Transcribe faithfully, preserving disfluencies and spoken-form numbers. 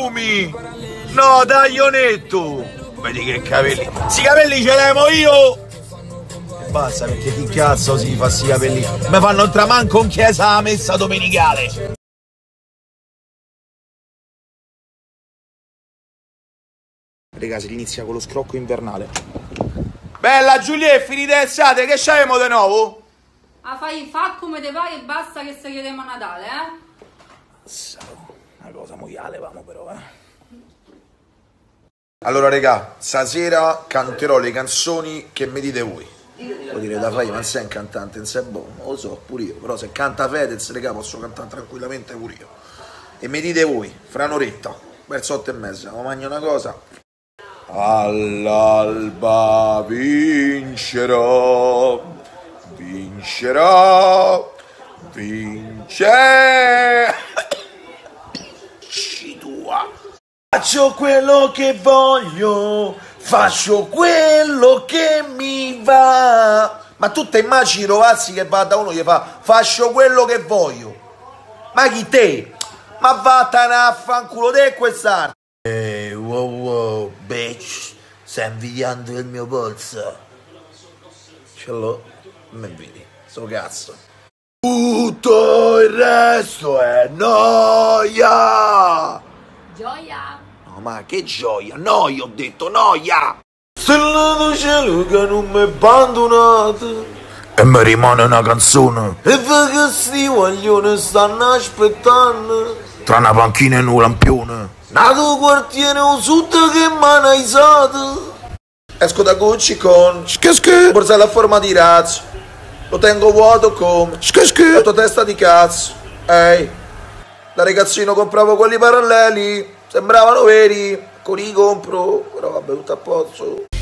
fumi! No, taglionetto! Vedi che capelli! Sti capelli ce l'amo io! E basta, perché chi cazzo si fa sti capelli? Mi fanno entrare manco in chiesa la messa domenicale! Raga, si inizia con lo scrocco invernale. Bella Giulia, finite l'estate, che c'avemo di nuovo? Ah, fai fa come te pare e basta che se chiediamo a Natale, eh? Una cosa moiale, vamo però, eh. Allora, raga, stasera canterò le canzoni che mi dite voi. Vuol dire, da fai, ma sei un cantante, non sei buono, lo so, pure io. Però se canta Fedez, raga, posso cantare tranquillamente pure io. E mi dite voi, fra un'oretta, verso otto e mezza, ma mangio una cosa. All'alba vincerò, vincerò, vince. Tua. Faccio quello che voglio, faccio quello che mi va. Ma tu te immagini Rovazzi che va da uno e gli fa faccio quello che voglio? Ma chi te? Ma vattene a fanculo te e quest'arte. Ehi, hey, wow wow, bitch, stai invidiando il mio polso? Ce l'ho, non mi vedi, sto cazzo. Tutto il resto è noia! Gioia! No, ma che gioia? Noia, ho detto, noia! Stellato cielo che non mi è abbandonato e mi rimane una canzone. E va che sti guaglioni stanno aspettando tra una panchina e un lampione. Nato quartiere o sud che m'hanno aizato. Esco da Gucci con un borsello a forma di razzo. Lo tengo vuoto come la tua testa di cazzo. Ehi, da ragazzino compravo quelli paralleli, sembravano veri, con i compro, però vabbè, tutto a posto.